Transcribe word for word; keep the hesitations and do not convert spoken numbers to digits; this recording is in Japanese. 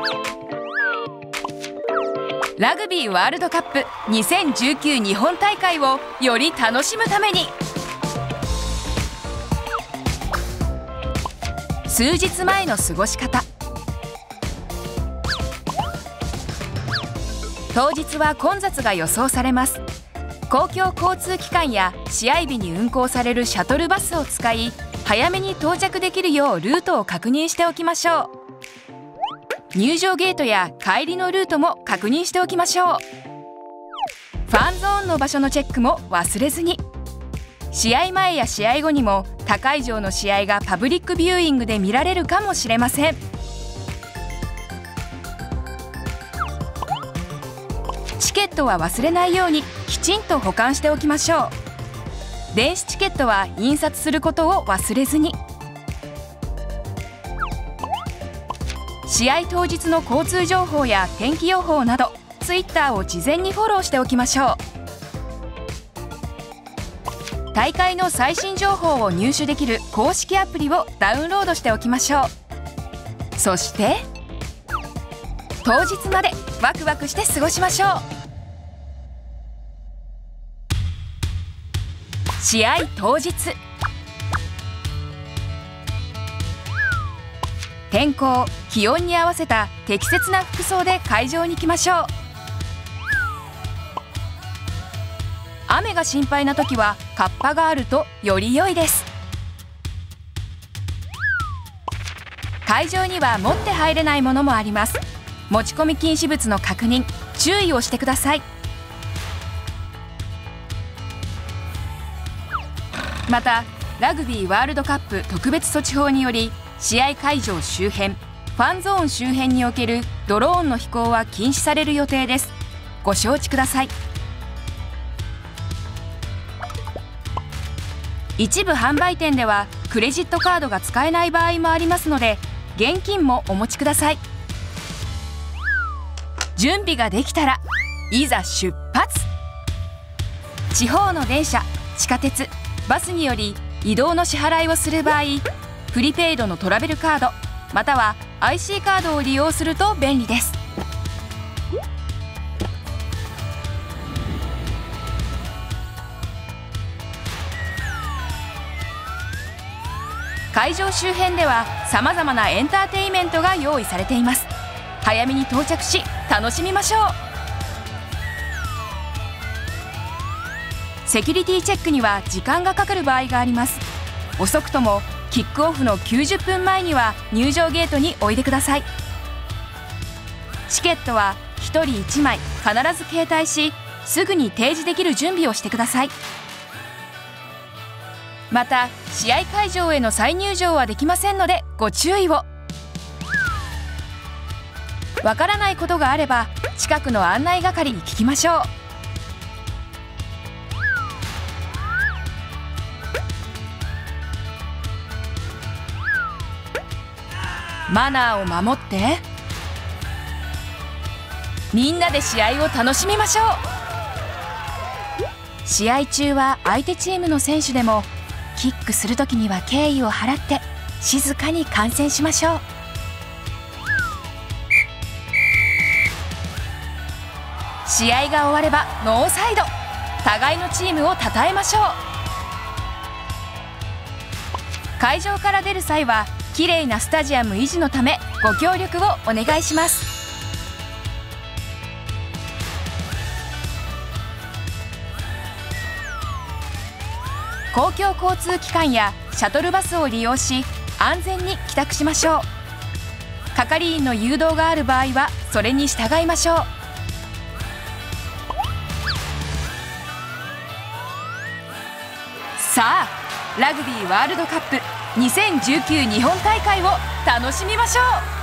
ラグビーワールドカップにせんじゅうきゅう日本大会をより楽しむために、数日前の過ごし方。当日は混雑が予想されます。公共交通機関や試合日に運行されるシャトルバスを使い、早めに到着できるようルートを確認しておきましょう。入場ゲートや帰りのルートも確認しておきましょう。ファンゾーンの場所のチェックも忘れずに。試合前や試合後にも他会場の試合がパブリックビューイングで見られるかもしれません。チケットは忘れないようにきちんと保管しておきましょう。電子チケットは印刷することを忘れずに。試合当日の交通情報や天気予報など ツイッター を事前にフォローしておきましょう。大会の最新情報を入手できる公式アプリをダウンロードしておきましょう。そして当日までワクワクして過ごしましょう。試合当日、天候・気温に合わせた適切な服装で会場に来ましょう。雨が心配な時はカッパがあるとより良いです。会場には持って入れないものもあります。持ち込み禁止物の確認・注意をしてください。またラグビーワールドカップ特別措置法により、試合会場周辺、ファンゾーン周辺におけるドローンの飛行は禁止される予定です。ご承知ください。一部販売店ではクレジットカードが使えない場合もありますので、現金もお持ちください。準備ができたらいざ出発。地方の電車、地下鉄、バスにより移動の支払いをする場合、プリペイドのトラベルカードまたは アイシー カードを利用すると便利です。会場周辺ではさまざまなエンターテインメントが用意されています。早めに到着し楽しみましょう。セキュリティチェックには時間がかかる場合があります。遅くともキックオフのきゅうじゅっぷんまえには入場ゲートにおいでください。チケットはひとりいちまい必ず携帯し、すぐに提示できる準備をしてください。また試合会場への再入場はできませんのでご注意を。わからないことがあれば近くの案内係に聞きましょう。マナーを守ってみんなで試合を楽しみましょう。試合中は相手チームの選手でもキックする時には敬意を払って静かに観戦しましょう。試合が終わればノーサイド、互いのチームを称えましょう。会場から出る際はきれいなスタジアム維持のためご協力をお願いします。公共交通機関やシャトルバスを利用し安全に帰宅しましょう。係員の誘導がある場合はそれに従いましょう。さあラグビーワールドカップにせんじゅうきゅう日本大会を楽しみましょう。